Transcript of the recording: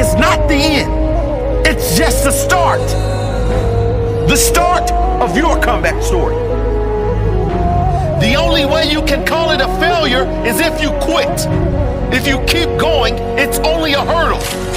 is not the end. It's just the start. The start of your comeback story. The only way you can call it a failure is if you quit. If you keep going, it's only a hurdle.